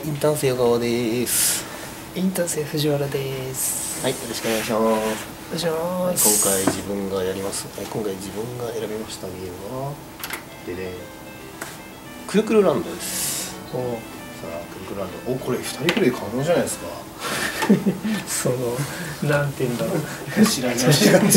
インターン生小川です。 インターン生藤原です。 はい、よろしくお願いします。お願いします。 今回自分がやります。今回自分が選びましたゲームはでね、くるくるランドです。さあ、くるくるランド。これ2人プレイ可能じゃないですか。 そのなんて言うんだろう。 知らない。 自分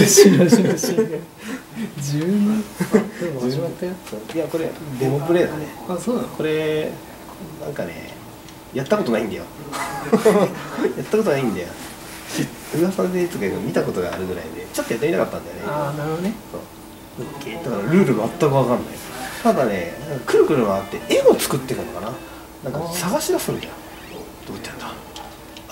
でも始まったよ。 いや、これデモプレイだね。 あ、そうなの。 これなんかね、やったことないんだよ。やったことないんだよ。噂でとか見たことがあるぐらいで、ちょっとやってみたかったんだよね。 ああ、なるほどね。 そうだからルール全く分かんない。ただね、くるくる回って絵を作っていくのかな。なんか探し出すんじゃん。どうやってやった？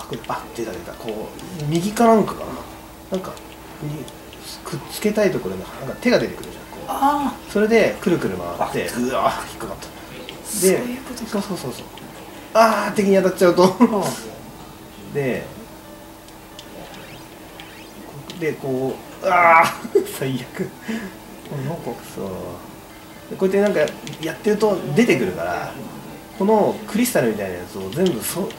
これ出た。こう右かなんかかな。なんかにくっつけたいところでなんか手が出てくるじゃん。こうああ、 それでくるくる回って、うわ引っかかった。で、 そういうことか。 そう。敵に当たっちゃうとでこう最悪。 なんかそうこうやってなんかやってると出てくるから、このクリスタルみたいなやつを全部出す。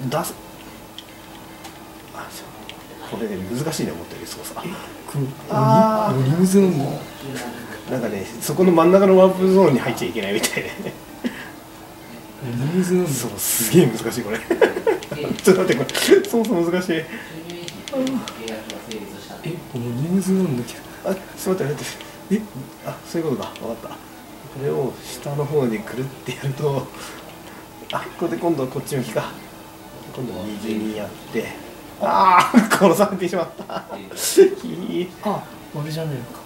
これね難しいね、思ったより操作。 オリムズなんだ。 なんかね、そこの真ん中のワープゾーンに入っちゃいけないみたいでオリムズなんだ。 そう、すげえ難しいこれ。ちょっと待って、これ操作難しい。 オリムズなんだけど。 ちょっと待って。そういうことか、分かった。これを下の方にくるってやると、ここで今度はこっち向きか。今度は右にやって、殺されてしまった。 俺じゃねえのか。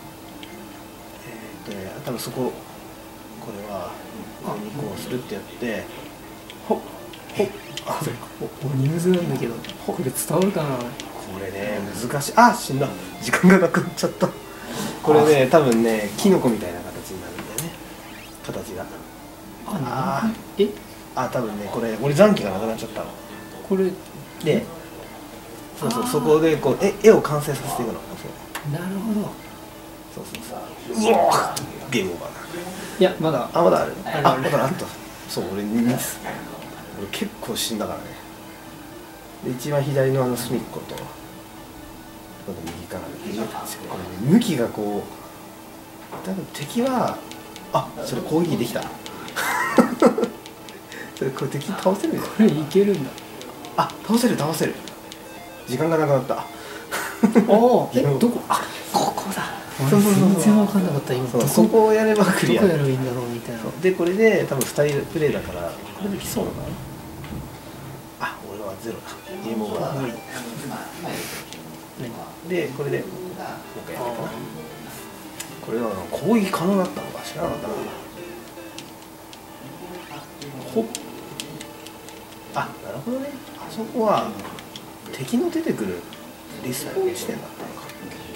多分そこ、これはここにこうするってやって、ほっオリムズなんだけど、これ伝わるかな。 これね難しい。死んだ。時間がなくなっちゃった。これね多分ねキノコみたいな形になるんだよね、形が。多分ねこれ俺残機がなくなっちゃったの。 これでそこでこう絵を完成させていくの。 なるほど。 うおーゲームオーバーだ。 いやまだまだある。だからあった。そう、俺結構死んだからね。で一番左の隅っこと右からこれね、向きがこう多分敵はそれ攻撃できた。これ敵倒せるんだよ。 これいけるんだ。 倒せる。時間がなくなった。 どこ？ここだ。全然分かんなかった今。 そこをやればクリア。 どこやればいいんだろうみたいな。 でこれで多分2人プレイだからこれできそうだな。俺はゼロだ。ゲームオーバーだ。でこれでもう一回やるかな。これは攻撃可能だったのか知らなかったな。なるほどね。あそこは敵の出てくるリストにしてんだったのか。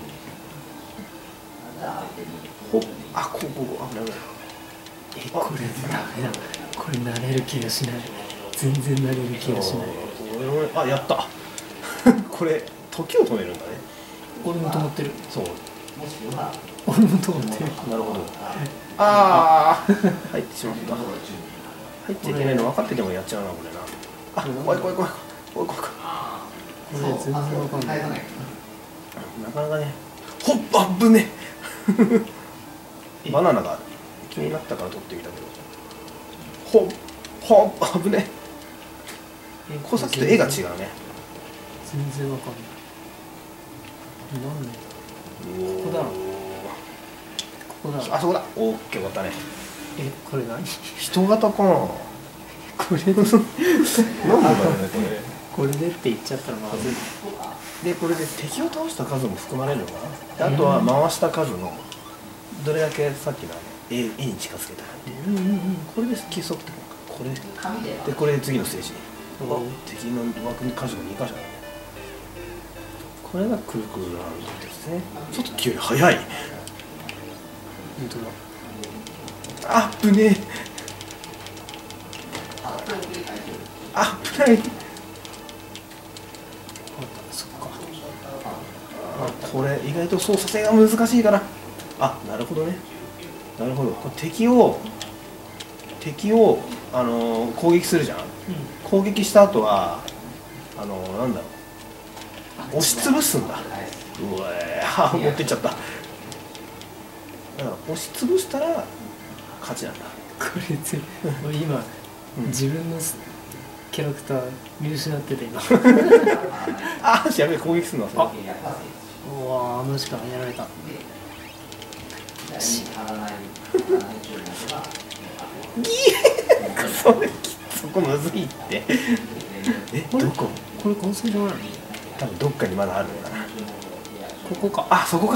こうダメだ。 これダメだ。これ慣れる気がしない。全然慣れる気がしない。 やった。これ時を止めるんだね。 俺も止まってる。 そう。 俺も止まってる。 なるほど。入ってしまった。入っちゃいけないの分かっててもやっちゃうな、これな。怖い。これ全然分かんない。 なかなかね。危ねえ。バナナがある。気になったから取ってみたけど。危ねえ。考察と絵が違うね。 全然分かんない。なんで？ここだ。 そこだ。オッケー、よかったね。 これ何？ 人型かな。 これでなんだろうね、 これでって言っちゃったらまずい。 でこれで敵を倒した数も含まれるのかな。あとは回した数のどれだけさっきの絵に近づけたかっていう。これで競ってこれでこれで次のステージ。敵の枠に数が2箇所あるね。これがくるくるランドですね。ちょっと急に速い。 本当だ。 危ねえ。危ない。 そっか。 これ意外と操作性が難しいから。なるほどね。なるほど。これ敵を攻撃するじゃん。 攻撃した後はなんだろう、押しつぶすんだ。うわー持ってっちゃった。だから押しつぶしたら勝ちなんだ。 これ俺今、自分のキャラクター見失ってて今あーやべえ、攻撃するの忘れた。 うわマジか、やられた。 そこむずいって。どこ？ これ完成じゃないの？ 多分どっかにまだあるんだな。 ここか。 あ、そこか。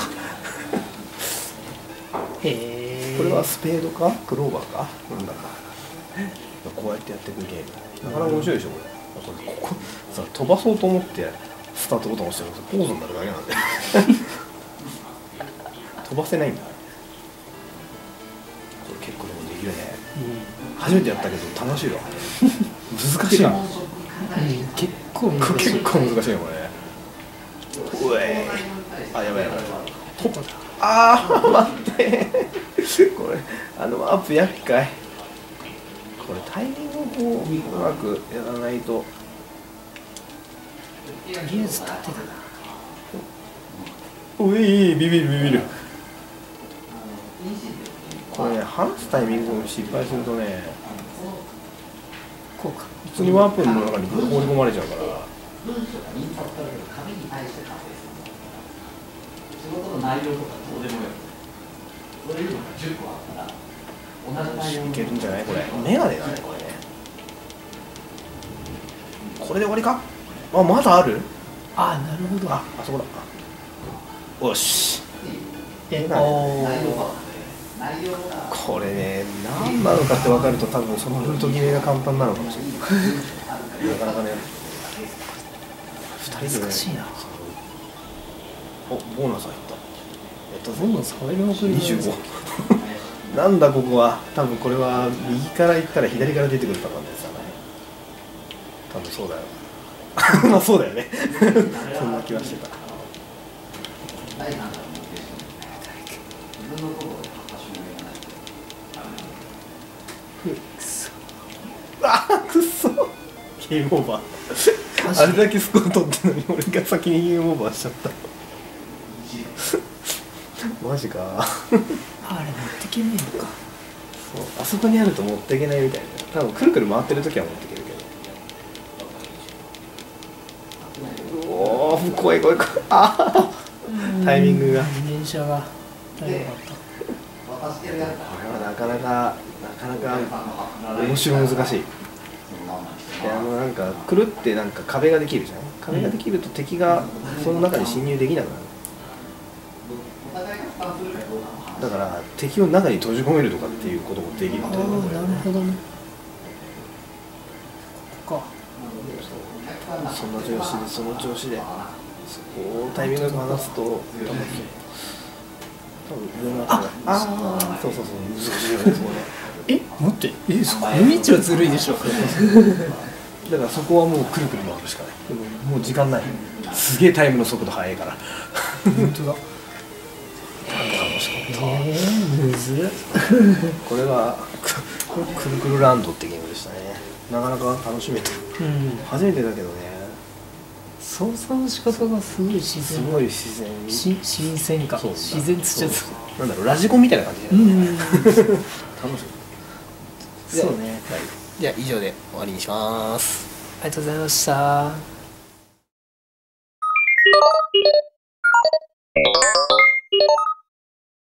へえ。 これはスペードかクローバーかなんだか。こうやってやっていくゲーム。なかなか面白いでしょこれ。ここさ、飛ばそうと思ってスタートボタン押してるとポーズになるだけなんで飛ばせないんだ。これ結構でもできるね。初めてやったけど楽しいわ。難しいな。 結構難しい。 結構難しいよこれ。うえー、あ、やばいやばい。あー待ってこれワープ厄介。これタイミングをこううまくやらないと。 とりあえず縦だな。 うい、ビビるビビる。これね、離すタイミングを失敗するとね、 こうか。 普通にワープの中に放り込まれちゃうから。いけるんじゃないこれ。メガネだねこれね。これで終わりか。あ、まだある。 あ、なるほど。 あそこだ。よし。これね、何なのかって分かると多分そのルート決めが簡単なのかもしれないなかなかね、2人でね。 難しいな。 お、ボーナス入った。 ボーナス入りまくり。 25なんだここは。多分これは右から行ったら左から出てくるパターンですよね。多分そうだよまあそうだよねそんな気はしてた。くっそゲームオーバーあれだけスコア取ってるのに俺が先にゲームオーバーしちゃったマジかあれ持ってけねえのか。 そう、あそこにあると持っていけないみたいな。多分くるくる回ってる時は持っていけるけど。おお、怖い怖い怖い。あタイミングが。 電車が大変だった。 これはなかなか面白い、難しい。でなんかくるってなんか壁ができるじゃん。壁ができると敵がその中に侵入できなくなる。だから敵を中に閉じ込めるとかっていうこともできるんだよね。 なるほどね。ここか。 その調子でそこをタイミングが離すと多分上のああそう難しいよねそこね。 待ってそこの道はずるいでしょだからそこはもうくるくる回るしかない。でももう時間ない。すげえタイムの速度速いから本当だ。むずっこれはくるくるランドってゲームでしたね。なかなか楽しめて、初めてだけどね。 操作の仕方がすごい自然。 すごい自然に新鮮か。自然っつっちゃう。 なんだろう、ラジコンみたいな感じじゃない。楽しい。 そうね。 じゃあ以上で終わりにします。 ありがとうございました。